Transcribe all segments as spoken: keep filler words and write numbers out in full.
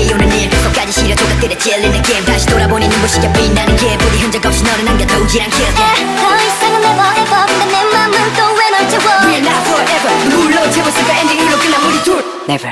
비오는 일 속까지 시려 조각들에 찔리는 게임 다시 돌아보니 눈부시게 빛나는 길 부디 흔적 없이 너를 남겨두질 않게 yeah. 더 이상은 never ever 근데 내 맘은 또 왜 널 채워 We're not forever 눈물로 채웠을까 엔딩으로 끝난 우리 둘 Never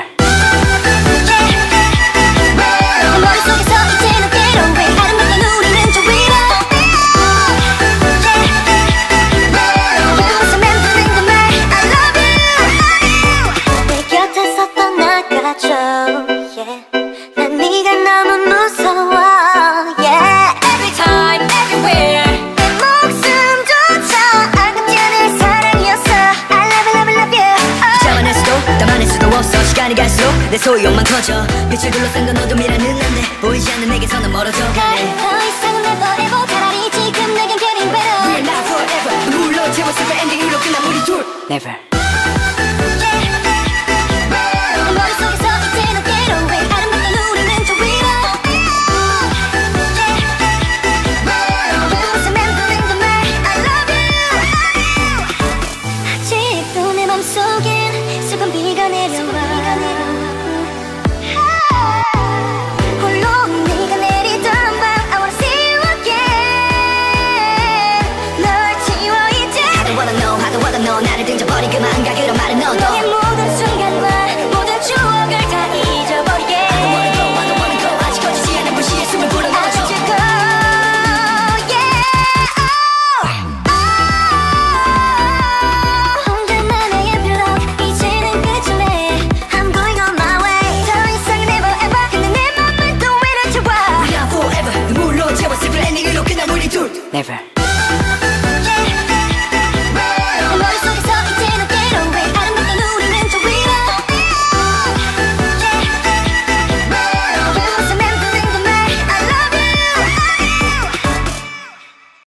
난 네가 너무 무서워 yeah. Every time, everywhere 내 목숨조차 아깝지 않을 사랑이었어 I love you, love you, love you oh. 참아낼 수도 담아낼 수도 없어 시간이 갈수록 내 소유욕만 커져 빛을 둘러싼 건 어둠이라는 안돼 보이지 않는 내게서는 멀어져 가네 더 이상은 never ever 차라리 지금 내겐 getting better We're not forever 눈물로 채웠을까 엔딩으로 끝난 우리 둘 Never 속엔 수건 비가 내려와 홀로 네가 내리던 밤 I wanna see you again 널 지워 이제 I don't wanna know, I don't wanna know 나를 등져버리기만 가 그런 말은 너도 너의 모든 순간과 모든 추억을 다 잊어버리게 I don't wanna go, I don't wanna go 아직 꺼지지 않은 불씨의 숨을 불어넣어줘 Never